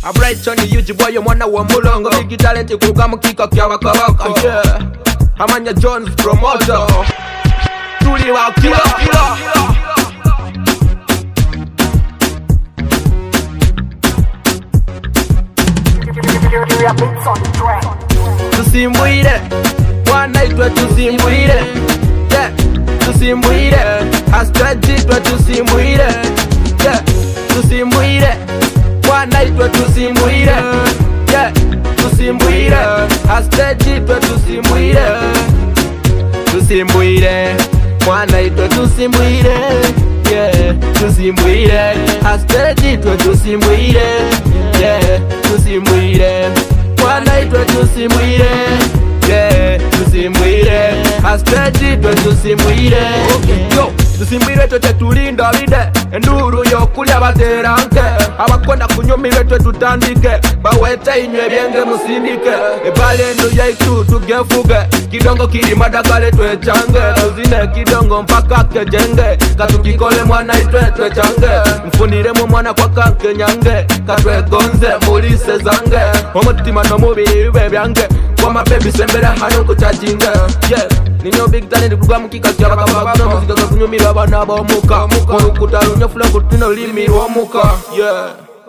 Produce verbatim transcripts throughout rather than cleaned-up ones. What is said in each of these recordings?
A Brighton yuji boy mwana wa mulongo. Big talent kuruka mukika kya bakabaka. Yeah, Amanya Jones promoter. Truly wa killer killer. Tusimbwire, mwana itwe Tusimbwire. Yeah, Tusimbwire, astraji itwe Tusimbwire. Yeah, Tusimbwire, mwana itwe Tusimbwire. Yeah, Tusimbwire, astraji itwe Tusimbwire. Tusimbwire, mwana itwe Tusimbwire. Yeah, Tusimbwire, astraji itwe Tusimbwire. Yeah, Tusimbwire, mwana itwe Tusimbwire. Yeah, Tusimbwire, astraji itwe Tusimbwire. Yo, Tusimbwire twe tulinda bide enduru yo kulya bateranke abakonda kunyumire twe tutandike baweta inywe byenge musindike ebale ndo yaitu tugefuge kidongo kiri madakale twe change tuzine kidongo mpaka kejenge katukikole mwana itwe twe change mfunire mu mwana kwa kanke nyange katwe gonze mulise zange omutima no mubiri bibe byange kwa mabebi sembere hano kuchajinge. Yeah, ninyo big talent kugwa mukika kya bakabaka muzika kunyumira abana bomuka urukuta runyafula kutino limi rwomuka. Yeah,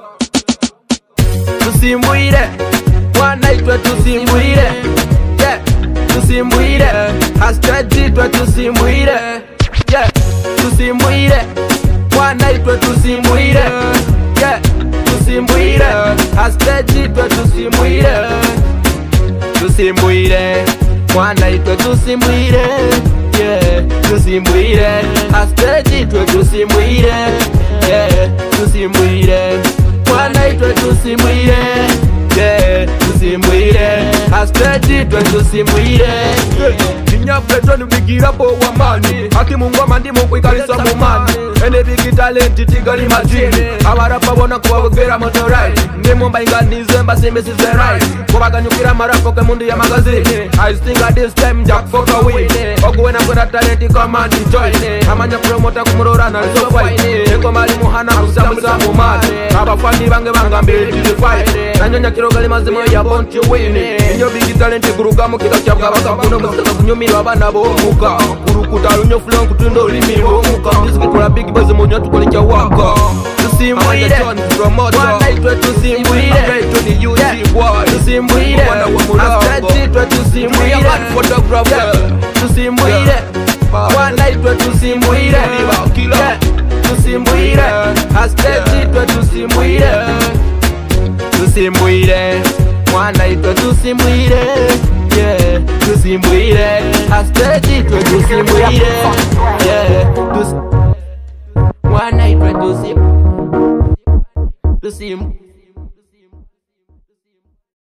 Tusimbwire, mwana itwe Tusimbwire. Yeah, Tusimbwire, astraji itwe Tusimbwire. Yeah, Tusimbwire, mwana itwe Tusimbwire. Yeah, Tusimbwire, astraji itwe Tusimbwire. Tusimbwire, mwana itwe Tusimbwire. Yeah, Tusimbwire, astraji itwe Tusimbwire. Yeah, Tusimbwire, mwana itwe Tusimbwire. Yeah, Tusimbwire, astraji itwe Tusimbwire. Ninya Brighton bigira bo wamani haki mungu amandi mukwikalisa mumani ene big talent tigali matini abarapa bona kubabwera motorai ndimo mbainganize mbasimbe size right kubaganyukira marapo ke mundu ya magazine I think at this time jack for a win ogwena kwa talent kama ni join amanya promoter kumurora na so fight eko mali muhana kusamuza mumani abafani bange bangambe to fight nanyonya kirogali mazimo ya born to win inyo big talent kuruka mukika cyabwa bakakuno muzika kunyumira abana bomuka urukuta runyo flow kutundo limi bomuka disque kwa big boys monyo tukole cya waka. Tusimbwire, mwana itwe Tusimbwire. Brighton yuji boy Tusimbwire, astraji itwe Tusimbwire. Tusimbwire, mwana itwe Tusimbwire. Yeah, Tusimbwire, astraji itwe Tusimbwire. Tusimbwire, mwana itwe Tusimbwire. Yeah, Tusimbwire, astraji itwe Tusimbwire. Yeah, Tusimbwire, mwana itwe Tusimbwire. Tusimbwire.